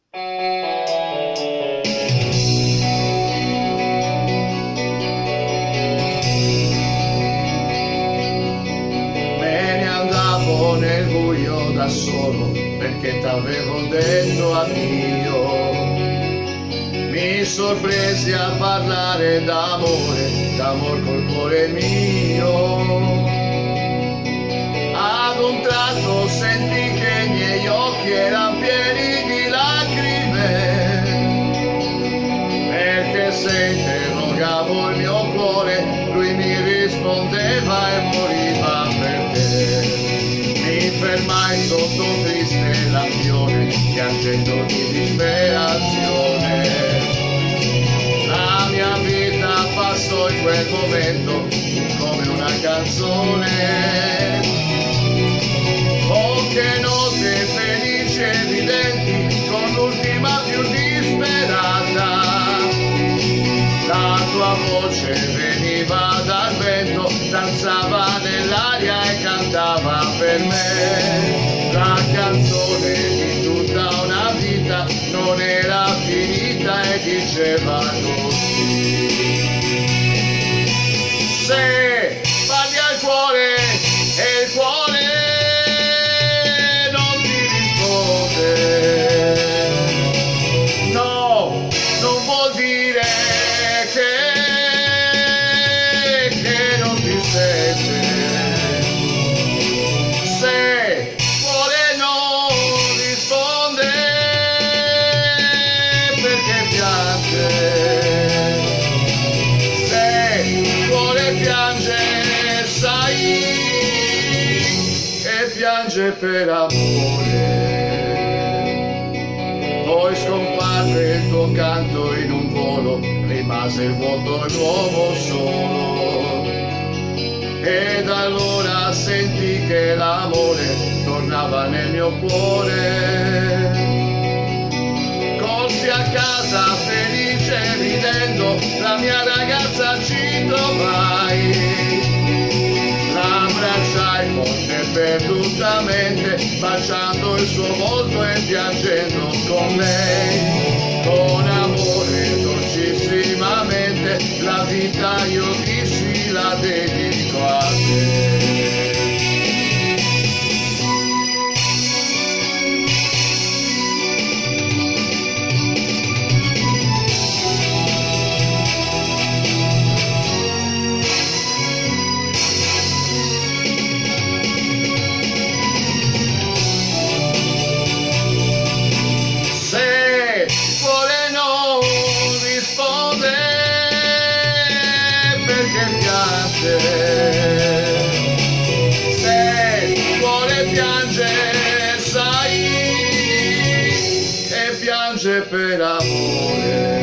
Me ne andavo nel buio da solo perché t'avevo detto addio. Mi sorpresi a parlare d'amore, d'amor col cuore mio. Ad un tratto sentì che i miei occhi erano pieni di lacrime, perché se interrogavo il mio cuore, lui mi rispondeva e moriva per te. Mi fermai sotto un triste lampione, piangendo di disperazione. La mia vita passò in quel momento come una canzone. Oh, che notte felici e evidenti, con l'ultima più disperata. La tua voce veniva dal vento, danzava nell'aria e cantava per me. La canzone di tutta una vita non era finita e diceva così. Se parli al cuore e il cuore non ti risponde, no, non vuol dire che non ti sente. Se il cuore non risponde perché piange, se il cuore piange sai che piange per amore. Poi scomparve il tuo canto in un volo, rimase il vuoto e l'uomo solo. Ed allora sentì che l'amore tornava nel mio cuore. Corsi a casa felice ridendo, la mia ragazza ci trovai. L'abbracciai forte e perdutamente, baciando il suo volto e piangendo con lei. Con amore dolcissimamente, la vita io dissi la dedico a te. Perché piange, se il cuore piange sai che piange per amore.